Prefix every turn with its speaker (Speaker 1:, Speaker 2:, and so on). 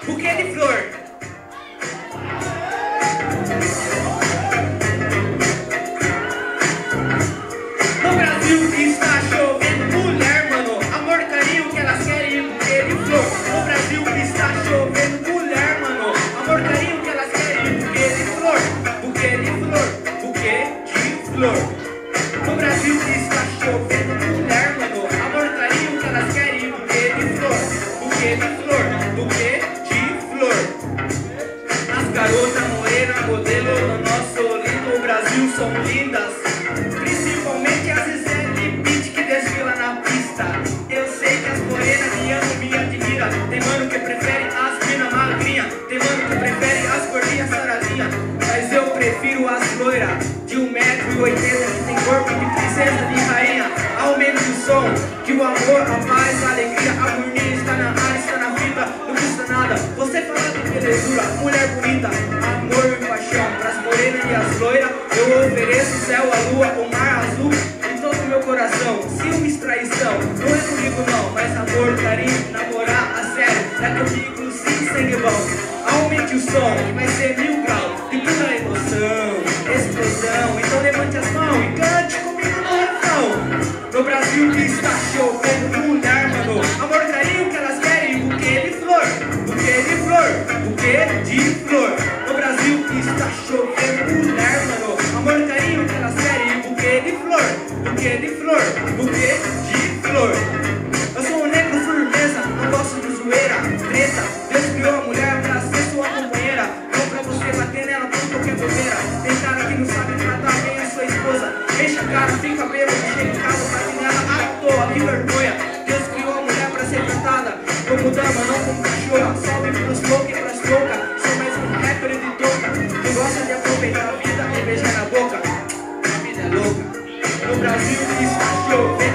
Speaker 1: buquê de flor. No Brasil está chovendo mulher, mano. Amor, carinho que elas querem, buquê de flor. No Brasil está chovendo mulher, mano. Amor, carinho que elas querem, buquê de flor. Buquê de flor, buquê de flor. No Brasil está chovendo mulher, mano. Amor, carinho que elas querem, buquê de flor. Buquê de flor, buquê de flor. As garotas morenas, modelo do nosso lindo Brasil são lindas. Principalmente as Gisele Beach que desfila na pista. Eu sei que as morenas me amam, me admiram. Tem mano que prefere as mina magrinha, tem mano que prefere as gordinhas saradinha. Mas eu prefiro as loiras de 1,80 m que tem corpo de princesa, de rainha. Aumente o som, que o amor, a paz, a alegria, a harmonia está na área, está na vida, não custa nada. Você fala de belezura, mulher bonita, amor e paixão. Pras morenas e as loiras, eu ofereço o céu, a lua, o mar azul em todo o meu coração. Ciúmes, traição, não é comigo não, mas amor, carinho, namorar a sério, é comigo sim, sangue bom. Aumente o som, que vai ser 1000 graus de pura emoção, explosão. Então levante as mãos e cante comigo no refrão. No Brasil que está chovendo mulher, mano. Amor, carinho que elas querem, buquê de flor. Buquê de flor, buquê de flor. No Brasil que está chovendo mulher, mano. Amor, carinho que elas querem, buquê de flor. Buquê de flor, buquê de flor. Eu sou um negro firmeza, não gosto de zoeira, treta. Deus criou a mulher pra ser sua companheira, não pra você bater nela por qualquer bobeira. Tem cara que não sabe tratar bem a sua esposa, enche a cara, fica bêbado, chega em casa, bate nela à toa, que vergonha. Deus criou a mulher pra ser tratada como dama, não como cachorra. Salve pros loucos e pras loucas, sou mais um rapper de toca, que gosta de aproveitar a vida e beijar na boca. A vida é louca. No Brasil está chovendo